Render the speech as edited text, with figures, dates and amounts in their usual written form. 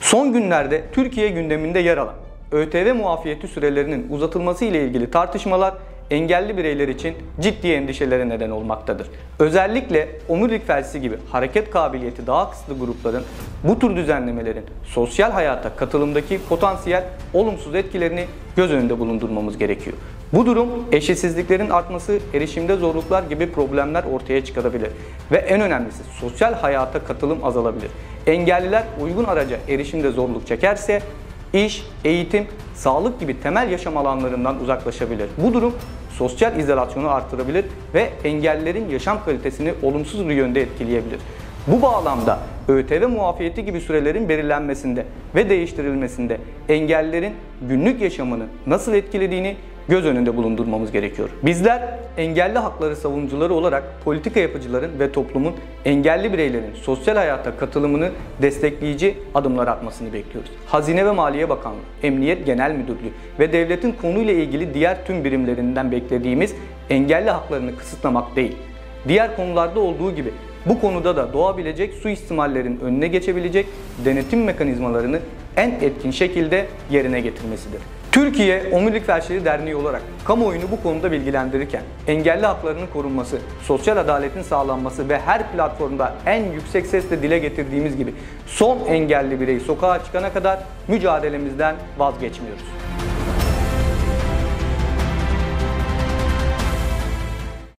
Son günlerde Türkiye gündeminde yer alan ÖTV muafiyeti sürelerinin uzatılması ile ilgili tartışmalar engelli bireyler için ciddi endişelere neden olmaktadır. Özellikle omurilik felci gibi hareket kabiliyeti daha kısıtlı grupların bu tür düzenlemelerin sosyal hayata katılımdaki potansiyel olumsuz etkilerini göz önünde bulundurmamız gerekiyor. Bu durum eşitsizliklerin artması, erişimde zorluklar gibi problemler ortaya çıkarabilir ve en önemlisi sosyal hayata katılım azalabilir. Engelliler uygun araca erişimde zorluk çekerse iş, eğitim, sağlık gibi temel yaşam alanlarından uzaklaşabilir. Bu durum sosyal izolasyonu artırabilir ve engellilerin yaşam kalitesini olumsuz bir yönde etkileyebilir. Bu bağlamda ÖTV muafiyeti gibi sürelerin belirlenmesinde ve değiştirilmesinde engellilerin günlük yaşamını nasıl etkilediğini göz önünde bulundurmamız gerekiyor. Bizler engelli hakları savunucuları olarak politika yapıcıların ve toplumun engelli bireylerin sosyal hayata katılımını destekleyici adımlar atmasını bekliyoruz. Hazine ve Maliye Bakanlığı, Emniyet Genel Müdürlüğü ve devletin konuyla ilgili diğer tüm birimlerinden beklediğimiz engelli haklarını kısıtlamak değil, diğer konularda olduğu gibi bu konuda da doğabilecek suistimallerin önüne geçebilecek denetim mekanizmalarını en etkin şekilde yerine getirmesidir. Türkiye Omurilik Felçleri Derneği olarak kamuoyunu bu konuda bilgilendirirken engelli haklarının korunması, sosyal adaletin sağlanması ve her platformda en yüksek sesle dile getirdiğimiz gibi son engelli birey sokağa çıkana kadar mücadelemizden vazgeçmiyoruz.